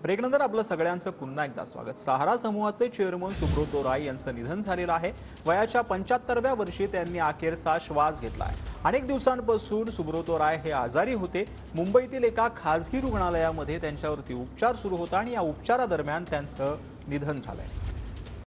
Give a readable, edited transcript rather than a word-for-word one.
ब्रेकनंतर आपलं सगळ्यांचं पुन्हा एकदा स्वागत। सहारा समूहाचे चेअरमन सुब्रतो राय यांचं निधन झालेलं आहे। वयाच्या 75व्या वर्षी त्यांनी अखेरचा श्वास घेतला आहे। अनेक दिवसांपासून सुब्रतो राय हे आजारी होते। मुंबईतील एका खासगी रुग्णालयामध्ये त्यांच्यावरती उपचार सुरू होता आणि या उपचारादरम्यान त्यांचं निधन झालंय।